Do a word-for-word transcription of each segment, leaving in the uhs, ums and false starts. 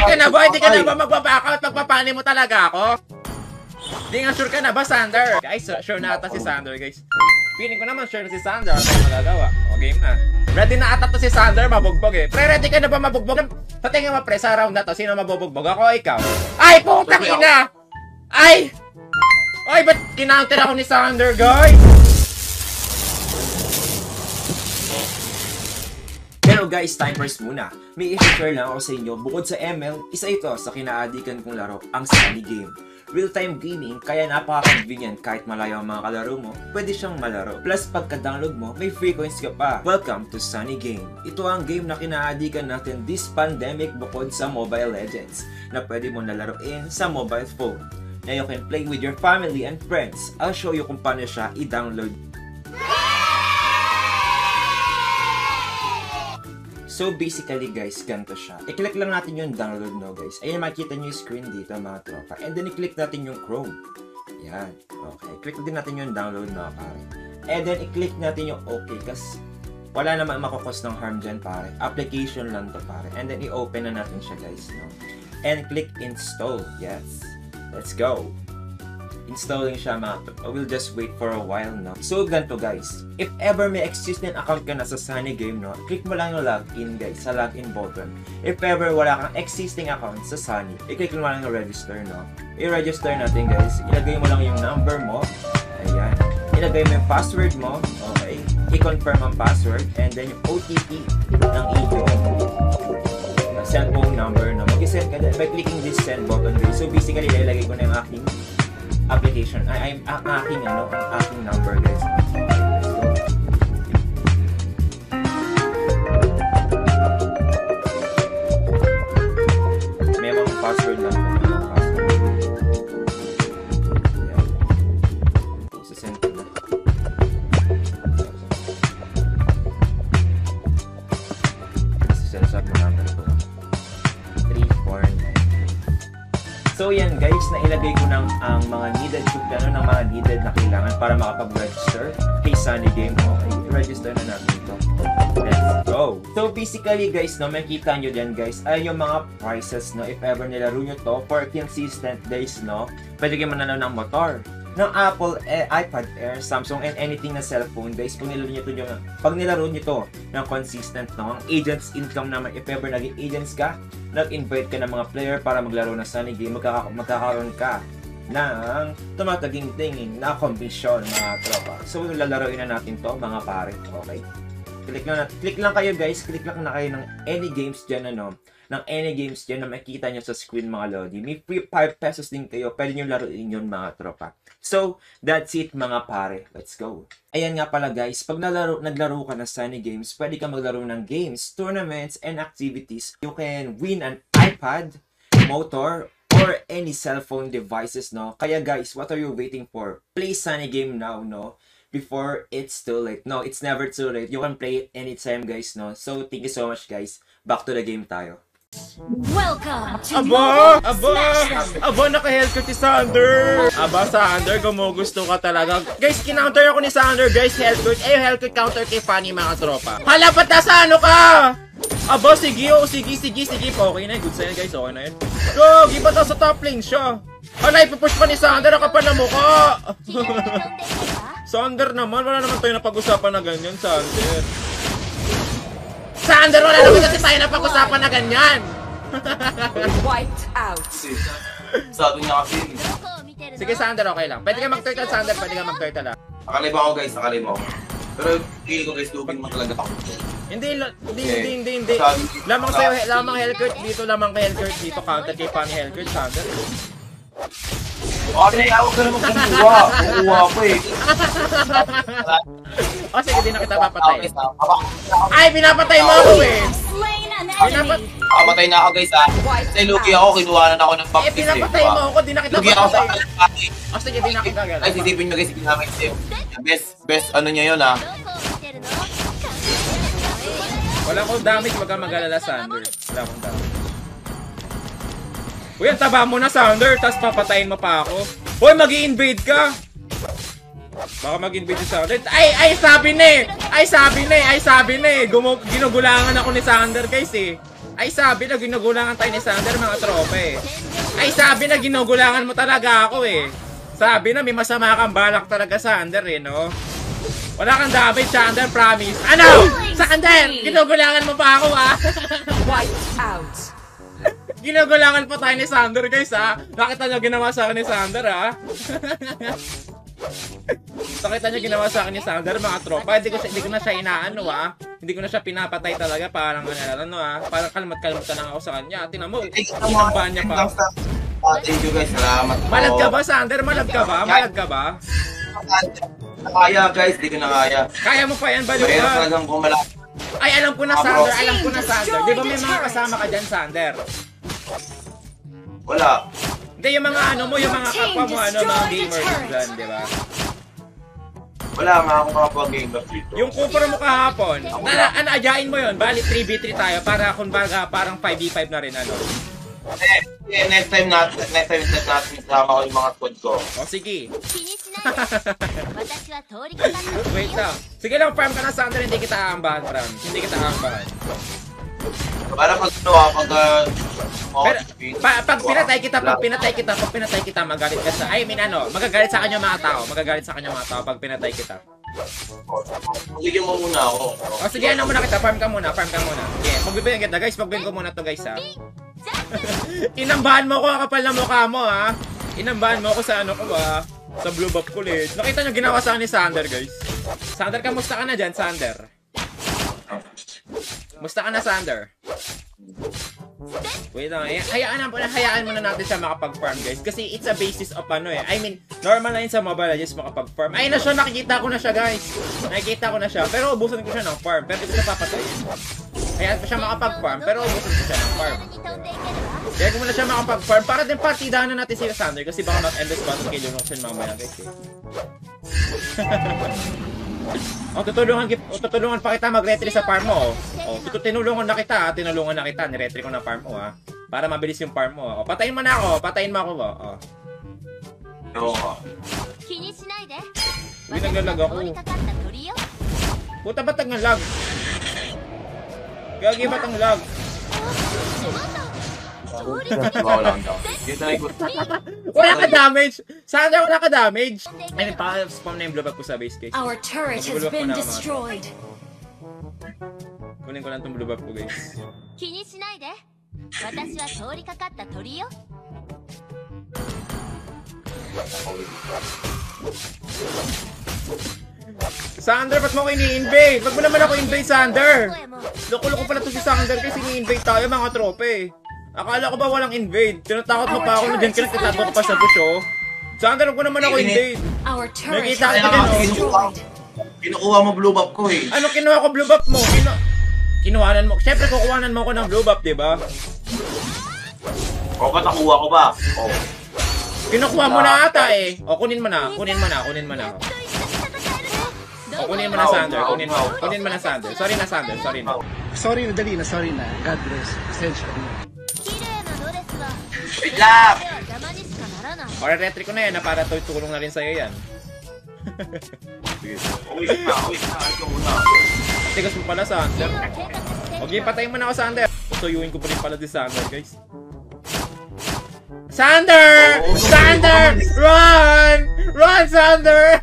ka na ba? Hindi ka na ba magpa-backout? Magpapani mo talaga ako? Hindi nga sure ka na ba, Sander? Guys, sure na ata si Sander, guys. Feeling ko naman sure na si Sander. Ano tayo magagawa? O, game na. Ready na ata to si Sander, mabugbog eh. Pre, ready ka na ba mabugbog? Sa tingin mo, pre, sa round na to, sino mabubugbog? Ako o ikaw? Ay, putang ina! Ay! Ay, ba't kinounter ako ni Sander, guys? Pero guys, timers muna. May i-share lang ako sa inyo. Bukod sa M L, isa ito sa kinaadikan kong laro, ang Sunny Game. Real-time gaming, kaya napaka-convenient kahit malayo ang mga kalaro mo, pwede siyang malaro. Plus, pagka-download mo, may free coins ka pa. Welcome to Sunny Game. Ito ang game na kinaadikan natin this pandemic bukod sa Mobile Legends, na pwede mo nalaroin sa mobile phone. Now you can play with your family and friends. I'll show you kung paano siya i-download. So basically guys, ganito siya. I-click lang natin yung download no guys. Ayun, makikita nyo yung screen dito mga tropa. And then i-click natin yung Chrome. Yan. Okay. Click din natin yung download mga pare. And then i-click natin yung okay. Kasi wala naman makakos ng harm dyan pare. Application lang to pare. And then i-open na natin siya guys. No? And click install. Yes. Let's go. Installing siya mga. We'll just wait for a while no. So ganito guys, if ever may existing account ka na sa Sunny Game no, click mo lang yung login guys, sa login button. If ever wala kang existing account sa Sunny, i-click mo lang yung register no. I-register natin guys, ilagay mo lang yung number mo. Ayan. Ilagay mo yung password mo. Okay. I-confirm ang password and then yung O T P ng iyong cellphone number no. Mag-send ka by clicking this send button guys. So basically ilalagay ko na yung aking application. ay, ay ang aking ano, ang aking number guys. Let's go. May mga password lang po. May mga password. Ayan. Sasend ko na. Sasend mo number ko. three four nine. So yan guys, nailagay ko ng ang mga needed ano ng mga needed na kailangan para makapag-register kay Sunny Game. Okay, i-register na natin ito. Let's go! So basically guys, no, makikita nyo dyan guys, ay yung mga prices no, if ever nilaro nyo to for consistent days no, pwede kayo manalo ng motor ng Apple, eh, iPad Air, Samsung, and anything na cellphone guys. Kung nilaro nyo to yung, pag nilaro nyo to ng consistent no, ang agents income naman, if ever naging agents ka, nag-invite ka ng mga player para maglaro ng Sunny Game, magkaka magkakaroon ka ng tumataging-tingin na komisyon mga tropa. So lalaroin na natin to mga pare. Okay, click lang, click lang kayo guys, click lang na kayo ng any games dyan ano, ng any games dyan na makikita nyo sa screen mga lodi. May free five pesos din kayo, pwede nyo laruin yun mga tropa. So that's it mga pare, let's go. Ayan nga pala guys, pag nalaro, naglaro ka na Sunny Games, pwede ka maglaro ng games, tournaments, and activities. You can win an iPad, motor, or any cellphone devices no. Kaya guys, what are you waiting for? Play Sunny Game now no, before it's too late. No, it's never too late. You can play it anytime guys no. So thank you so much guys. Back to the game tayo. Welcome to Aba! Aba! Aba! Naka-healthcare si Sander! Aba, Sander, gumugusto ka talaga. Guys, kinounter ako ni Sander, guys, healthcare. Eh, healthcare counter kay Fanny, mga tropa. Hala, ba't nasa ano ka? Aba, sige, oh, sige, sige, sige. Okay na, good sign, guys, okay na yun. Go, giba ta sa top lane siya. Hala, ipupush pa ni Sander, ako pa na mukha. Sander naman, wala naman tayo napag-usapan na ganyan, Sander. Sander, wala naman kasi tayo napag-usapan na ganyan. Wiped out. Sabi niya kasi. Sige, Sander, okay lang. Pwede ka mag-turtle, Sander. Pwede ka mag-turtle, ah. Nakalima ako, guys. Nakalima ako. Pero, feel ko, guys, lupin mo talaga ako. Hindi, hindi, hindi, hindi, hindi. Lamang sa'yo, lamang Hellcurt dito, lamang kay Hellcurt dito. Counter kay Fanny Hellcurt, Sander. Okay, ako ka naman kumuha. Kumuha ko eh. O sige, di na kita papatay. Ay, pinapatay mo ako eh. Pinapat... Papatay na ako guys ha. Kasi lugi ako, kinuha na ako ng baptist eh. Eh, pinapatay mo ako, di na kita lugi ako sa papatay. kalapati. O sige, di na kita gano'n. Ay, sisipin nyo guys, ginamit siya. Best, best ano niya yun ha. Wala akong damage, wag kang mag-alala, Sander. Wala akong damage. Uy, ang taba mo na, Sander, tapos papatayin mo pa ako. Uy, mag-i-invade ka! Baka mag-invade si Sander. Ay, ay, sabi na eh! Ay, sabi na eh! Ay, sabi na eh! Ginugulangan ako ni Sander, guys eh. Ay, sabi na ginugulangan tayo ni Sander, mga tropa eh. Ay, sabi na ginugulangan mo talaga ako eh. Sabi na may masama kang balak talaga, Sander eh, no? Wala kang damage, Sander, promise. Ano? Sander! Ginugulangan mo pa ako, ah! White out. Ginugulangan pa tayo ni Sander, guys, ah! Nakita nyo ginawa sa akin ni Sander, ah! Nakita nyo ginawa sa akin ni Sander, mga tropa. Hindi ko, hindi ko na siya inaano, ah. Hindi ko na siya pinapatay talaga. Parang ano, ano, ah. Parang kalmat-kalmat lang ako sa kanya. Tinan mo, tinambahan niya pa. Thank you guys, salamat po. Malag ka ba, Sander? Malag ka ba? Malag ka ba? Kaya guys, di ko na kaya. Kaya mo pa yan, baliw Mayroon ka. talagang kumala. Ay, alam ko na, Sander. Alam ko na, Sander. Di ba may mga kasama ka dyan, Sander? Wala. Hindi, yung mga ano mo, yung mga kapwa mo, ano, mga gamers dyan, di ba? Wala nga ako makapag-game of dito. Yung kupro mo kahapon, na, na, ano, adyain mo yun, bali three v three tayo, para kung baga, parang five v five na rin, ano. Eh, eh, next time natin, next time natin natin kasama ko yung mga squad ko. O, sige. Wait lang. Sige lang, farm ka na, Sander, hindi kita aambahan, Fram. Hindi kita aambahan. Para pag ano ah, pag uh, Pero, pa, pag pinatay kita, pag pinatay kita, pag pinatay kita, magalit ka sa, I mean ano, magagalit sa kanya mga tao, magagalit sa kanya mga tao pag pinatay kita. Bigyan mo muna ako. O sige, ano muna kita, farm ka muna, farm ka muna. Yeah, pagbibigyan kita, guys, pagbibigyan ko muna to, guys, ha. Inambahan mo ko, kapal na mukha mo, ha. Inambahan mo ko sa ano ko, ha. Sa blue buff ko, ulit. Nakita nyo ginawa sa ni Sander, guys. Sander, kamusta ka na dyan, Sander? Musta ka na, Sander? Wait lang, hay hayaan na po na hayaan muna natin siya makapag-farm, guys. Kasi it's a basis of ano eh. I mean, normal na yun sa Mobile Legends makapag-farm. Ayun na siya, nakikita ko na siya, guys. Nakikita ko na siya. Pero ubusan ko siya ng farm. Pero hindi ko siya papatayin. Hayaan ko siya makapag-farm. Pero ubusan ko siya ng farm. Kaya ko muna siya makapag-farm. Para din partidahan na natin si Sander. Kasi baka mag-endless battle kay Lunoksin mamaya, guys. Eh. Oh, tutulungan, oh, tutulungan pa kita mag-retry sa farm mo. Oh, oh tinulungan na kita, ha? Tinulungan na kita, ni-retry ko na farm mo, ha. Para mabilis yung farm mo. Oh, patayin mo na ako, patayin mo ako, oh. Oo. Uy, naglalag ako. Puta, ba't ang lag? Gagi, ba't ang lag? Wala lang daw. Dito na ikot. Wala ka damage! Sandra, wala ka damage! Ay, pa-spawn na yung blue buff ko sa base case. Our turret has been destroyed. Kunin ko lang itong blue buff ko, guys. Sander, ba't mo ako ini-invade? Ba't mo naman ako invade, Sander? Loko-loko pala to si Sander kasi ini-invade tayo, mga trope eh. Akala ko ba walang invade? Tinatakot mo pa ako na dyan kinakitago ko pa sa bush, oh. Sander, huwag ko naman ako invade. Nakikita ka dyan, oh. Kinukuha mo blue buff ko eh. Ano kinuha ko blue buff mo? Kinu Kinuhanan mo. Siyempre, kukuhanan mo ko ng blue buff, diba? O, ba't nakuha ko ba? O. Kinukuha mo na ata eh. O, kunin mo na. Kunin mo na. Kunin mo na. O, kunin mo na, Sander. Kunin mo. Kunin mo na, Sander. Sorry na, Sander. Sorry na. Sorry na, dali na. Sorry na. God bless. Essential. Wait lang! O, retry ko na yan na para tulong na rin sa'yo yan. Sige. Uwi ka na. Uwi ka na. Ikaw muna. Tigas mo pala, Sander. Okay, patayin mo na ako, Sander. Tuyuin ko pa rin pala si Sander, guys. Sander! Sander! Run! Run, Sander!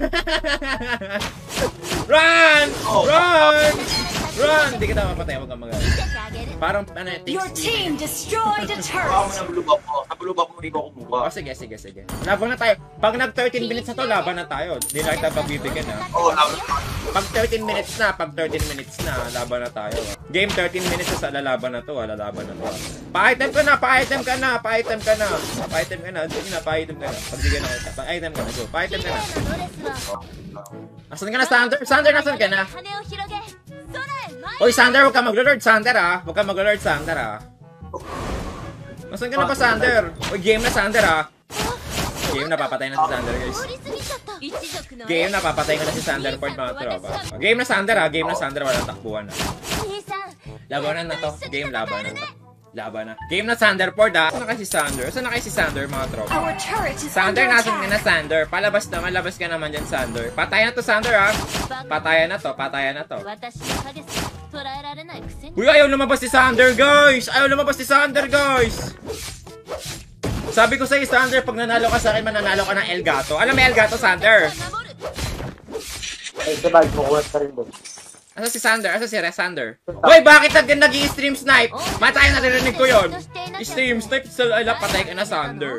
Run! Run! Run! Hindi kita mapatay, huwag kang magalit. Parang, ano, Your team destroyed a Kuha mo turret. ng blue buff mo. Sa blue buff mo, hindi ko kumuha. Oh, sige, sige, sige. Laban na tayo. Pag nag thirteen minutes na to, laban na tayo. Hindi na kita pagbibigyan, ha. Oo, laban. Pag thirteen minutes na, pag thirteen minutes na, laban na tayo. Game thirteen minutes na sa lalaban na to, ha. Lalaban na to. Pa-item ka na, pa-item ka na, pa-item ka na. Pa-item ka na, sige na, pa-item ka na. Pagbigyan na kita. Pa-item ka na, go. Pa-item ka na. Asan ka na, Sander? Sander, nasan ka na? Hoy, Sander, huwag ka mag-lord, Sander, ha. Huwag ka mag-lord, Sander, ha. Nasaan ka na pa, Sander? Uy, game na, Sander, ha. Game na, papatay na si Sander, guys. Game na, papatay ko na si Sander for mga tropa. Game na, Sander, ha. Game na, Sander, walang takbuhan, ha. Labanan na to. Game, labanan na to. Laban na. Game na, Sanderport, ha. Saan na kayo si Sander? Saan na kayo si Sander, mga tropa? Our turret is Sander, under nasan ka na, attack. Sander? Palabas naman, labas ka naman dyan, Sander. Patayan na to, Sander, ha. Patayan na to, patayan na to. 捉えられないくせに Uy, ayaw lumabas si Sander, guys! Ayaw lumabas si Sander, guys! Sabi ko sa'yo, Sander, pag nanalo ka sa akin, mananalo ka ng Elgato. Alam mo Elgato, Sander? 守る Ay, sabag, kukuha ka rin doon. Asa si Sander? Asa si Resander? Uy, bakit nag nag-i-stream snipe? Matay, naririnig ko yun. Stream snipe, sa ala, patay ka na, Sander.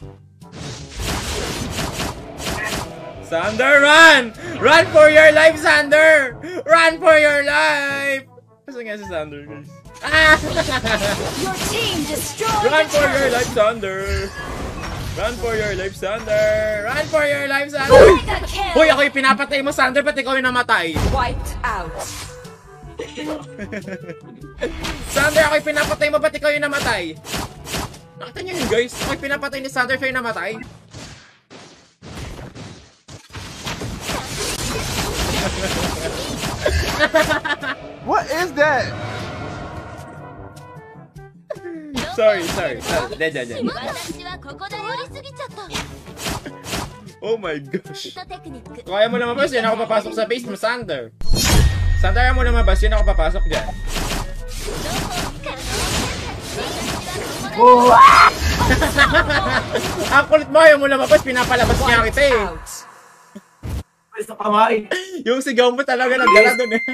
Sander, run! Run for your life, Sander! Run for your life! Asa nga si Sander, guys? Ah! Your team destroyed Run a for your turret. life, Sander! Run for your life, Sander! Run for your life, Sander! Mega kill. Hoy, ako yung pinapatay mo, Sander, ba't ikaw yung namatay? Wiped out. Sander, ako yung pinapatay mo, ba't ikaw yung namatay? Nakita niyo yun, guys? Ako yung pinapatay ni Sander, siya yung namatay. What is that? Sorry, sorry. sorry. Dead, dead, dead. 私はここで寄りすぎちゃった Oh my gosh. ヒットテクニック Kung ayaw mo lumabas, yan ako papasok sa base mo, Sander. Sander, ayaw mo lumabas, yan ako papasok dyan. どこを見たら私はここだよ Ang kulit mo, ayaw mo lumabas, pinapalabas niya kita eh. out. Ay, sa kamay. Yung sigaw mo talaga nagkana dun eh.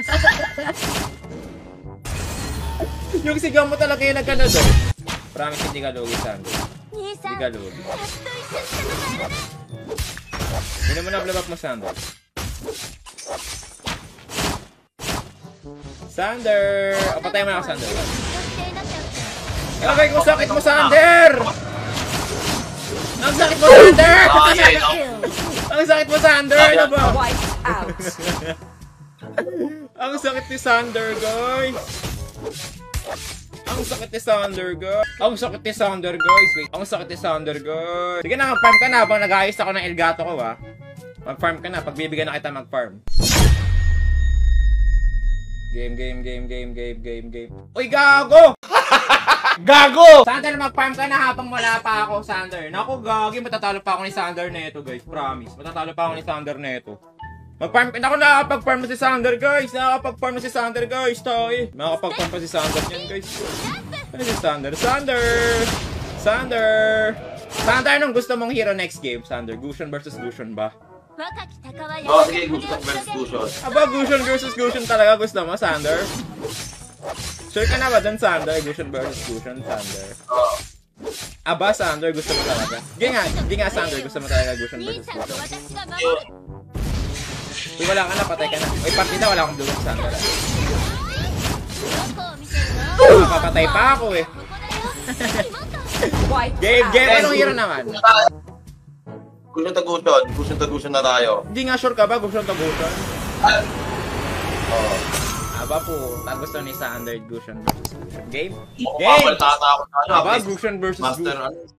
Yung sigaw mo talaga yung nagkana dun. Promise, hindi ka lugi, Sander. 兄さ Hindi ん ka やっと lugi. 一緒に戦えるね Hindi mo na blabak mo, Sander. Sander! O, patay mo na ako, Sander. 確定になっちゃう Ilagay ko sakit mo, Sander! Ang sakit mo, Sander! Ay, Mega no. kill. Ang sakit mo, Sander! Ano ba? Wiped out. Ang sakit ni Sander, guys! Ang sakit ni Sander, guys! Ang sakit ni Sander, guys! Wait, ang sakit ni Sander, guys! Sige na, mag-farm ka na habang nag-ayos ako ng Elgato ko, ha? Mag-farm ka na, pagbibigyan na kita mag-farm. Game, game, game, game, game, game, game. Uy, gago! Gago! Sander, mag-farm ka na habang wala pa ako, Sander. Naku, gagi, matatalo pa ako ni Sander neto, guys. Promise. Matatalo pa ako ni Sander neto. Mag-farm, naku, nakakapag-farm na si Sander, guys. Nakakapag-farm na si Sander, guys. Tayo. Nakakapag-farm pa si Sander yan, guys. Ano si Sander? Sander! Sander! Sander, anong gusto mong hero next game, Sander? Gusion versus Gusion ba? 若き鷹は Oh, や sige, が gusto ko て versus Gusion. Aba, Gusion versus Gusion talaga gusto mo, Sander? Sure ka na ba dun, Sander? Gusion versus Gusion, Sander. Oo. Aba, Sander, gusto mo talaga? Hindi nga, hindi nga, Sander, gusto mo talaga Gusion 兄 versus さんと Gusion. 私が守る Uy, wala ka na, patay ka na. Uy, partida, wala akong blue, Sander. どこを見せるの Makapatay pa ako eh. ここだよ Wiped Game, out. game, anong hero naman? Gusto ta gusto. Gusto ta gusto na tayo. Hindi nga sure ka ba, Gusion to Gusion? Oo. Aba po, tag gusto ni Sander, Gusion versus Gusion. Game? Oh, Game! papalitata ako na ano. Aba, At least, Gusion versus Master, Gusion. ano,